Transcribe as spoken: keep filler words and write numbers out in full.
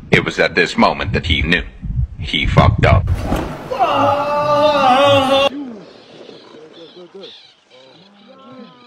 It was at this moment that he knew. He fucked up. Good, good, good.